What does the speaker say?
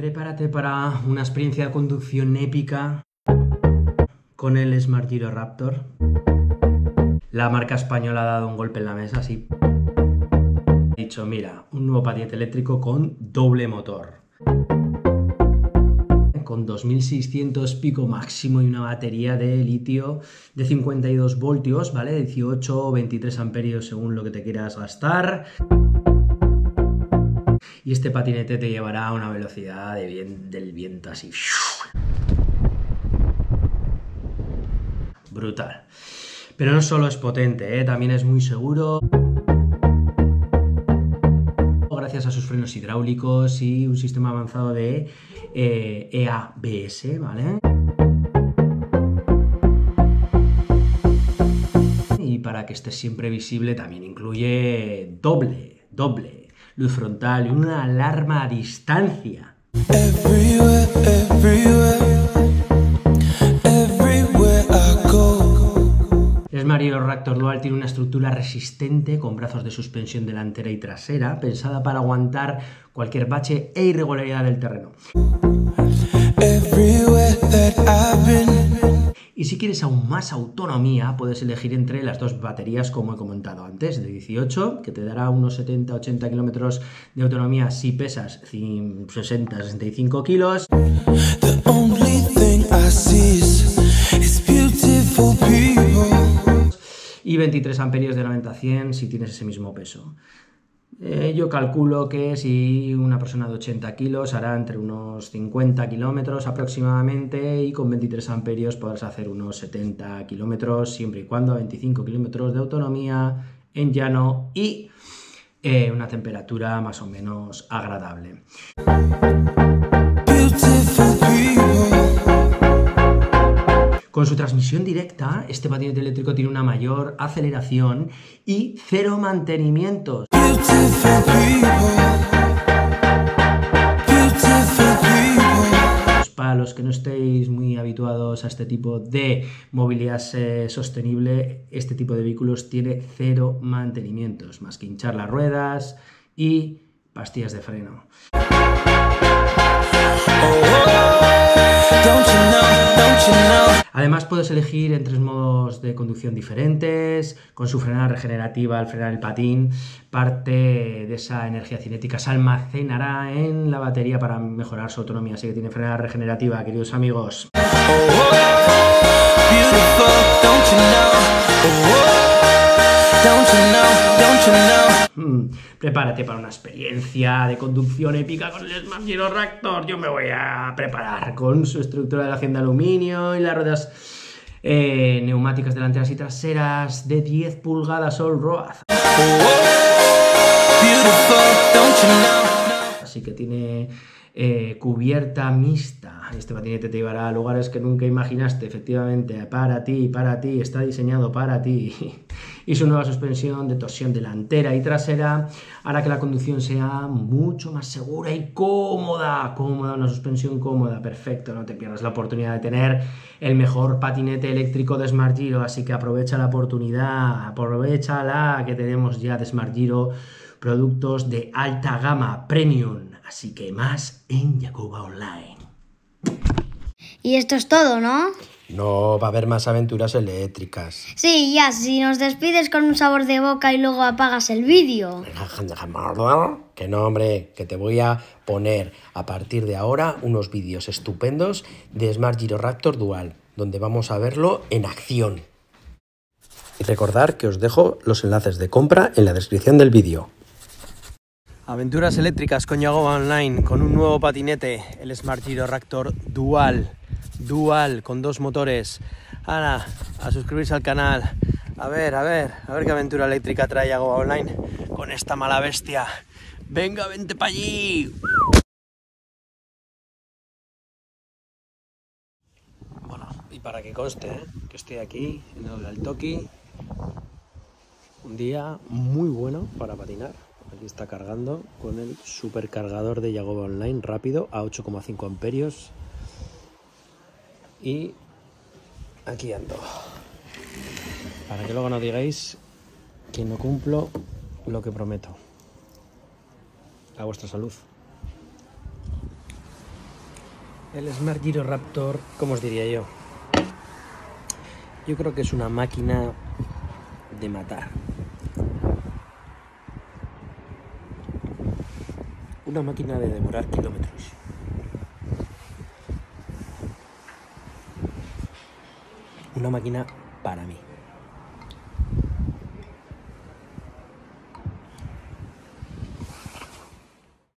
Prepárate para una experiencia de conducción épica con el Smart Giro Raptor. La marca española ha dado un golpe en la mesa, así. Ha dicho, mira, un nuevo patinete eléctrico con doble motor. Con 2600 pico máximo y una batería de litio de 52 voltios, ¿vale? 18 o 23 amperios según lo que te quieras gastar. Y este patinete te llevará a una velocidad del viento así. Brutal. Pero no solo es potente, también es muy seguro. Gracias a sus frenos hidráulicos y un sistema avanzado de EABS, ¿vale? Y para que esté siempre visible también incluye doble luz frontal y una alarma a distancia. El Smart Giro Raptor Dual tiene una estructura resistente con brazos de suspensión delantera y trasera, pensada para aguantar cualquier bache e irregularidad del terreno. Y si quieres aún más autonomía, puedes elegir entre las dos baterías, como he comentado antes, de 18, que te dará unos 70-80 kilómetros de autonomía si pesas 60-65 kilos. Y 23 amperios de 90-100 si tienes ese mismo peso. Yo calculo que si una persona de 80 kilos hará entre unos 50 kilómetros aproximadamente, y con 23 amperios podrás hacer unos 70 kilómetros, siempre y cuando a 25 kilómetros de autonomía en llano y una temperatura más o menos agradable. Con su transmisión directa, este patinete eléctrico tiene una mayor aceleración y cero mantenimientos. Para los que no estéis muy habituados a este tipo de movilidad sostenible, este tipo de vehículos tiene cero mantenimientos, más que hinchar las ruedas y pastillas de freno. Además puedes elegir en 3 modos de conducción diferentes. Con su frenada regenerativa, al frenar el patín, parte de esa energía cinética se almacenará en la batería para mejorar su autonomía. Así que tiene frenada regenerativa, queridos amigos. Prepárate para una experiencia de conducción épica con el Smart Giro Raptor. Yo me voy a preparar con su estructura de acción de aluminio y las ruedas neumáticas delanteras y traseras de 10 pulgadas all-road. Así que tiene cubierta mixta. Este patinete te llevará a lugares que nunca imaginaste. Efectivamente, para ti, está diseñado para ti. Y su nueva suspensión de torsión delantera y trasera hará que la conducción sea mucho más segura y cómoda, una suspensión cómoda, perfecto. No te pierdas la oportunidad de tener el mejor patinete eléctrico de Smart Giro, así que aprovecha la oportunidad, aprovechala, que tenemos ya de Smart Giro productos de alta gama, premium, así que más en Jacoba Online. Y esto es todo, ¿no? No, va a haber más aventuras eléctricas. Sí, ya, si nos despides con un sabor de boca y luego apagas el vídeo. Que no, hombre, que te voy a poner a partir de ahora unos vídeos estupendos de Smart Giro Raptor Dual, donde vamos a verlo en acción. Y recordar que os dejo los enlaces de compra en la descripción del vídeo. Aventuras eléctricas con Jacoba Online, con un nuevo patinete, el Smart Giro Raptor Dual, con 2 motores. Ahora, a suscribirse al canal. A ver qué aventura eléctrica trae Jacoba Online con esta mala bestia. Venga, vente para allí. Bueno, y para que conste, que estoy aquí en el Altoki, un día muy bueno para patinar. Aquí está cargando con el supercargador de Jacoba Online rápido a 8,5 amperios. Y aquí ando. Para que luego no digáis que no cumplo lo que prometo. A vuestra salud. El Smart Giro Raptor, ¿cómo os diría yo? Yo creo que es una máquina de matar. Una máquina de devorar kilómetros. Una máquina para mí.